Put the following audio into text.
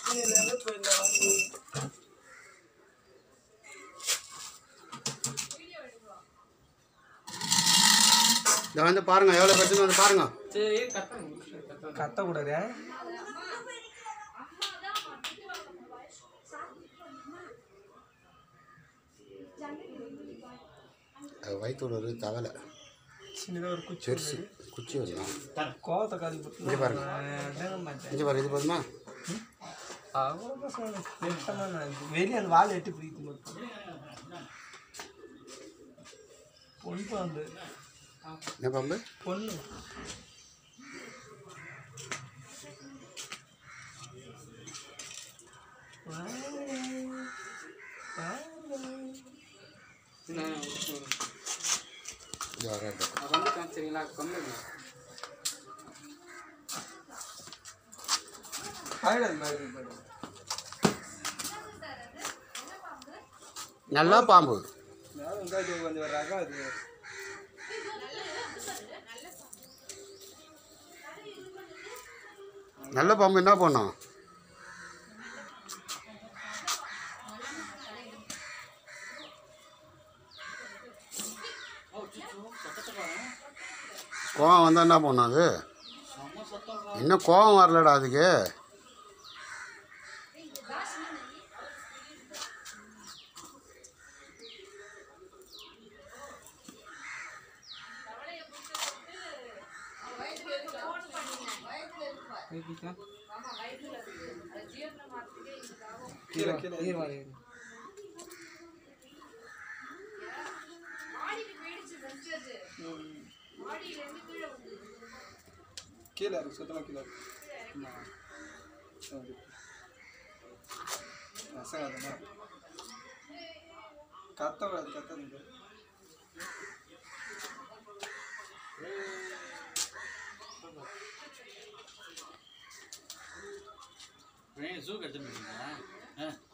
இதை வந்து பாருங்க, எவ்வளோ பிரச்சனை வந்து பாருங்க. கத்தக்கூடாது. வயிற்றுல ஒரு தவலை சின்னதாக ஒரு குச்சி குச்சி வரலாம். கோவத்தை காதி போட்டு இங்கே பாருங்க, இங்கே பாருங்க, இது போதுமா? அவ்வளோதான் சொன்னேன். வெளியே அந்த வாழை எட்டி பிடிக்குது மட்டும். பொண்ணு பாம்பு. என்ன பாம்பு? பொண்ணு. நல்லா பாம்பு. கொஞ்சம் ரகம் அது. நல்ல பாம்பு என்ன பண்ணும்? கோவம் வந்தால் என்ன பண்ணும் அது? இன்னும் கோவம் வரலடா அதுக்கு. கீழே கீழே கீழே இருக்கு, சுத்தமாக கீழே இருக்கு. கத்தக்கூடாது, கத்த ஜூக்கு எடுத்துட்டு